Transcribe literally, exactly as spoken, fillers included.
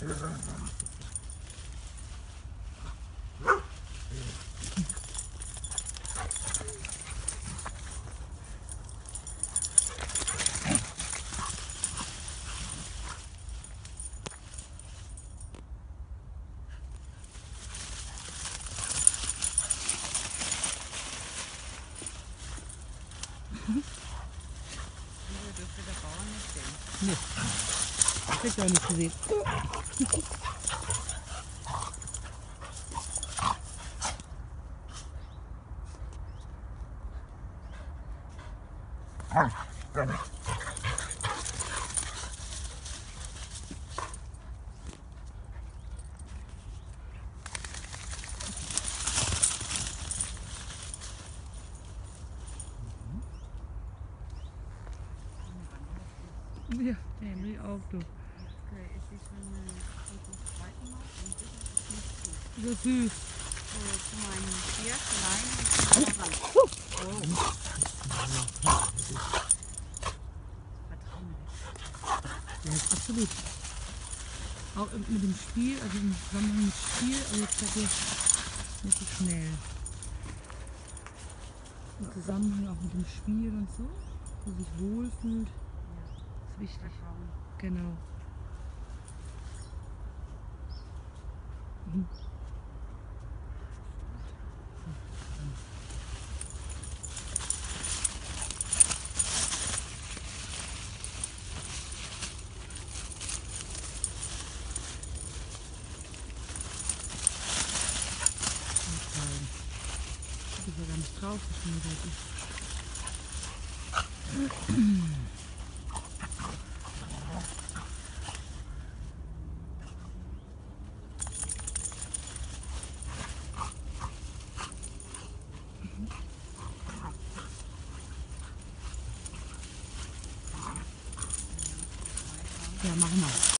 Dürfte der Bauer nicht sehen. Nee, das hätte ich auch nicht gesehen. Ja, Henry auch, du. Okay, es ist schon äh, das zweite Mal und das ist nicht gut. So süß. So, zu meinem Tier, klein und zu meiner Hand. Oh. Ja, ist absolut. Auch mit dem Spiel, also im Zusammenhang mit Spiel, aber jetzt seid ihr nicht so schnell. Im Zusammenhang auch mit dem Spiel und so, wo sich wohlfühlt, ist wichtig. Vertrauen. Genau. Mhm. Ich bin ja gar nicht drauf, dass schon wieder ist. Ja, machen wir.